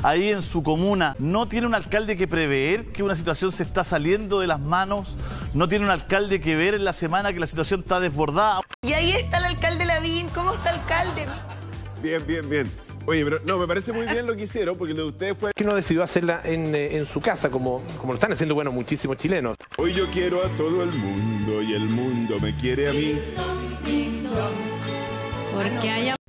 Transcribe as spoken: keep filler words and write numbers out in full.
ahí en su comuna. ¿No tiene un alcalde que prever que una situación se está saliendo de las manos? ¿No tiene un alcalde que ver en la semana que la situación está desbordada? Y ahí está el alcalde Lavín. ¿Cómo está, alcalde? Bien, bien, bien. Oye, pero no, me parece muy bien lo que hicieron, porque lo de ustedes fue... Que uno decidió hacerla en, eh, en su casa, como, como lo están haciendo, bueno, muchísimos chilenos. Hoy yo quiero a todo el mundo y el mundo me quiere a mí. Porque haya